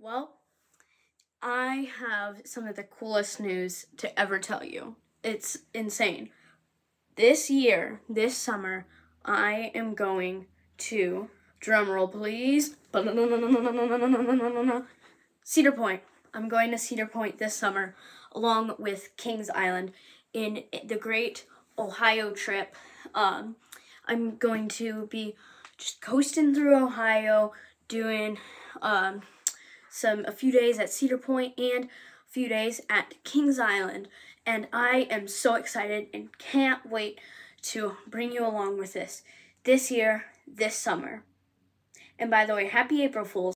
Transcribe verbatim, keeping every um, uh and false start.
Well, I have some of the coolest news to ever tell you. It's insane. This year, this summer, I am going to, drumroll please, Cedar Point. I'm going to Cedar Point this summer along with Kings Island in the Great Ohio Trip. Um, I'm going to be just coasting through Ohio, doing um, some a few days at Cedar Point and a few days at Kings Island. And I am so excited and can't wait to bring you along with this this year, this summer. And by the way, happy April Fools.